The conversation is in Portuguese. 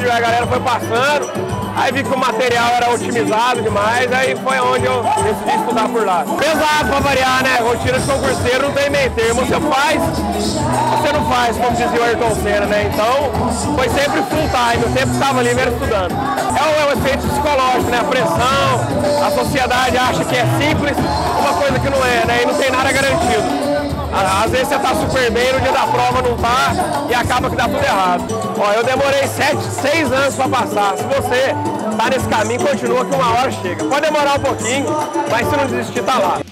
a galera foi passando, aí vi que o material era otimizado demais, aí foi onde eu decidi estudar por lá. Pesado pra variar, né? Rotina de concurseiro não tem meio termo. Você faz, você não faz, como dizia o Ayrton Senna, né? Então, foi sempre full time, o tempo que estava ali era estudando. É o efeito psicológico, né? A pressão, a sociedade acha que é simples, uma coisa que não é, né? E não tem nada garantido. Às vezes você tá super bem, no dia da prova não tá e acaba que dá tudo errado. Ó, eu demorei 6 anos para passar. Se você tá nesse caminho, continua que uma hora chega. Pode demorar um pouquinho, mas se não desistir, tá lá.